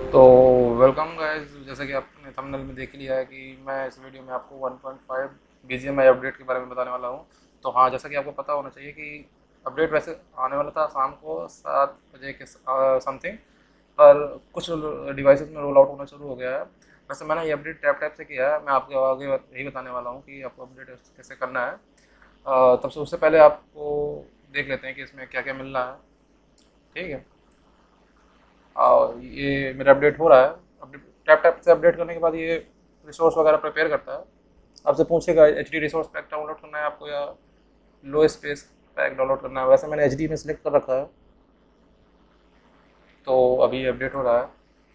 तो welcome guys. जैसा कि आपने थंबनेल में देख लिया है कि मैं इस वीडियो में आपको 1.5 BGMI अपडेट के बारे में बताने वाला हूं। तो हाँ, जैसा कि आपको पता होना चाहिए कि अपडेट वैसे आने वाला था शाम को 7 बजे के समथिंग, पर कुछ डिवाइसेस में रोल आउट होना शुरू हो गया है। वैसे मैंने ये अपडेट टैप टैप से किया है, मैं आपको आगे यही बताने वाला हूँ कि आपको अपडेट कैसे करना है। तब से उससे पहले आपको देख लेते हैं कि इसमें क्या क्या मिलना है। ठीक है। और ये मेरा अपडेट हो रहा है। अपडेट टैप टैप से अपडेट करने के बाद ये रिसोर्स वगैरह प्रिपेयर करता है। आपसे पूछेगा H D resource pack download करना है आपको या लो स्पेस पैक डाउनलोड करना है। वैसे मैंने एच डी में सिलेक्ट कर रखा है, तो अभी अपडेट हो रहा है।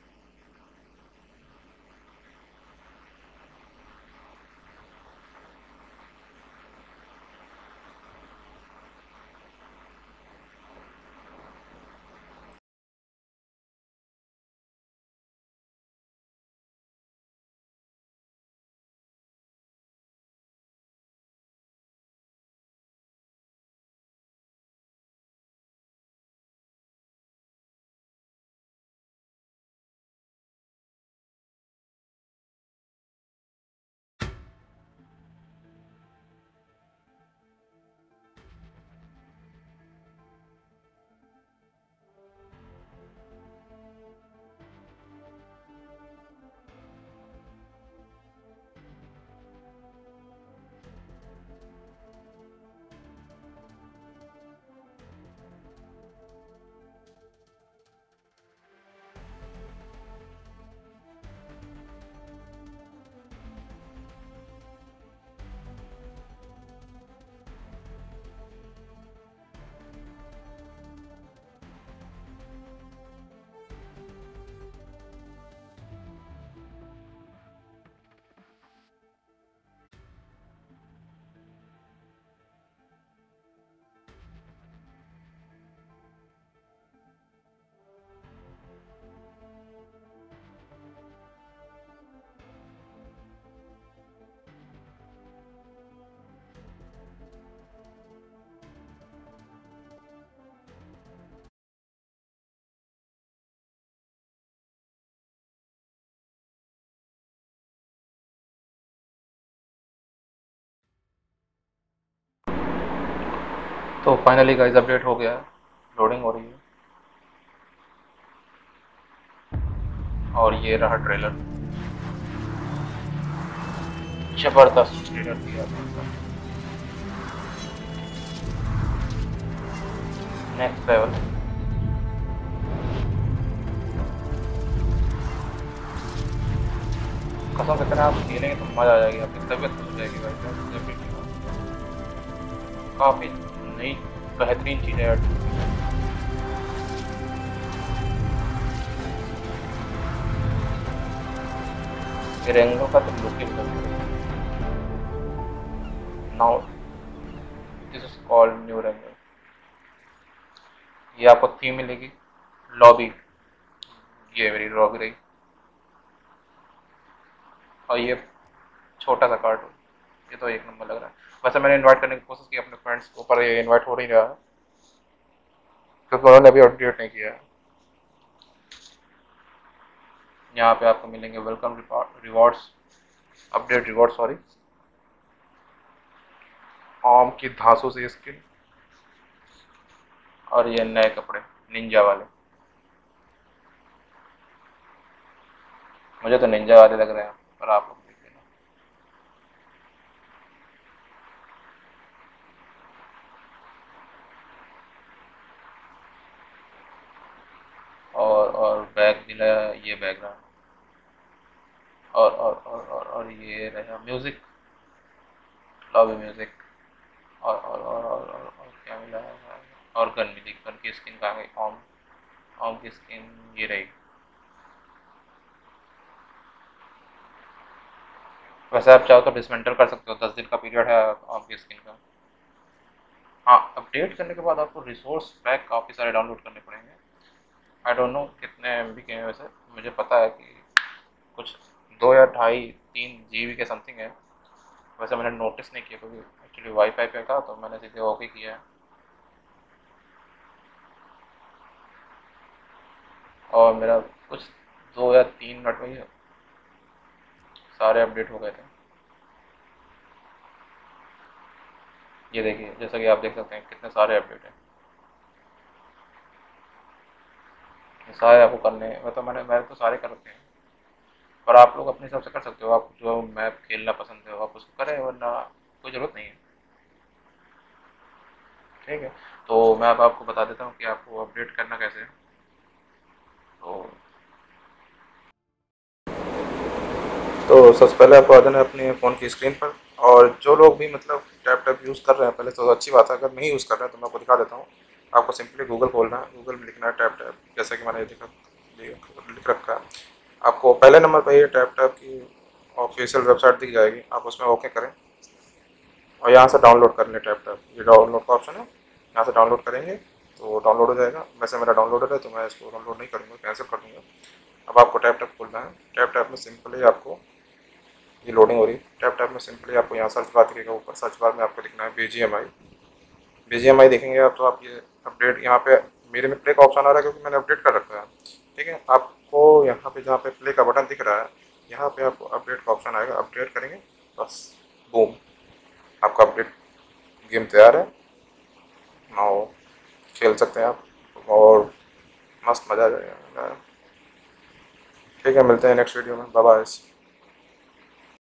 तो फाइनली गाइस अपडेट हो गया है। लोडिंग हो रही है और ये रहा ट्रेलर। जबरदस्त ट्रेलर दिया था, नेक्स्ट लेवल। कसम से आप खेलेंगे तो मजा आ जाएगी, आपकी तबीयत खुल हो जाएगी भाई। काफ़ी नई बेहतरीन चीज़ें ऐड की हैं। रेंगो का तो लुक ही बदल दिया। Now this is called new रेंगो। ये आपको थीम मिलेगी, लॉबी। ये मेरी लॉबी रही। और ये छोटा सा कार्टून, ये तो एक नंबर लग रहा है। वैसे मैंने इनवाइट करने की कोशिश की अपने फ्रेंड्स को, पर ये इनवाइट हो नहीं रहा है क्योंकि उन्होंने अभी अपडेट नहीं किया है। यहाँ पे आपको मिलेंगे welcome rewards, update reward sorry, आम की धांसू से स्किन, और ये नए कपड़े निंजा वाले। मुझे तो निंजा वाले लग रहे हैं, पर आप लोग देख लेना। और बैग भी लगा, ये बैग रहा। और ये रहा म्यूजिक, लॉबी म्यूजिक। और क्या मिला है? और गन मिली, गन की स्किन कहाँ गई? ऑम, ऑम की स्किन ये रही। वैसे आप चाहो तो डिसमेंटल कर सकते हो, 10 दिन का पीरियड है ऑम की स्किन का। हाँ, अपडेट करने के बाद आपको रिसोर्स पैक काफ़ी सारे डाउनलोड करने पड़ेंगे। आई डोंट नो कितने MB के हैं वैसे। मुझे पता है कि कुछ 2 या 2.5 3 GB के समथिंग है। वैसे मैंने नोटिस नहीं किया क्योंकि एक्चुअली वाईफाई पे था, तो मैंने सीधे ओके किया है। और मेरा कुछ 2 या 3 मिनट में ही सारे अपडेट हो गए थे। ये देखिए, जैसा कि आप देख सकते हैं कितने सारे अपडेट हैं। ये सारे आपको करने हैं, मतलब मैंने तो सारे कर रखे हैं, पर आप लोग अपने हिसाब से कर सकते हो। आप जो मैप खेलना पसंद है आप उसको करें, वरना कोई ज़रूरत नहीं है। ठीक है, तो मैं अब आपको बता देता हूँ कि आपको अपडेट करना कैसे है। तो सबसे पहले आपको आ जाना है अपने फ़ोन की स्क्रीन पर। और जो लोग भी मतलब टैब टैब यूज़ कर रहे हैं पहले तो अच्छी बात है, अगर नहीं यूज़ कर रहे हैं तो मैं आपको दिखा देता हूँ। आपको सिंपली गूगल खोलना है, गूगल में लिखना है टैब टैब, जैसा कि मैंने ये लिख रखा है। आपको पहले नंबर पर ये टैब टैब की ऑफिशियल वेबसाइट दिख जाएगी, आप उसमें ओके करें और यहाँ से डाउनलोड कर लें टैब टैब। ये डाउनलोड का ऑप्शन है, यहाँ से डाउनलोड करेंगे तो डाउनलोड हो जाएगा। वैसे मेरा डाउनलोड है तो मैं इसको डाउनलोड नहीं करूँगा, कैंसिल कर दूँगा। अब आपको टैब टैब खोलना है। टैब टैब में सिंपली आपको ये लोडिंग हो रही है। टैब टैब में सिंपली आपको यहाँ सर्च बार दिखेगा, ऊपर सर्च बार में आपको लिखना है BGMI। BGMI देखेंगे आप तो आप ये अपडेट यहाँ पे मेरे में प्ले का ऑप्शन आ रहा है क्योंकि मैंने अपडेट कर रखा है। ठीक है, आपको यहाँ पे जहाँ पे प्ले का बटन दिख रहा है यहाँ पे आपको अपडेट का ऑप्शन आएगा, अपडेट करेंगे बस, बूम, आपका अपडेट गेम तैयार है। और खेल सकते हैं आप और मस्त मज़ा आ जाएगा। ठीक है, मिलते हैं नेक्स्ट वीडियो में, बाय बाय।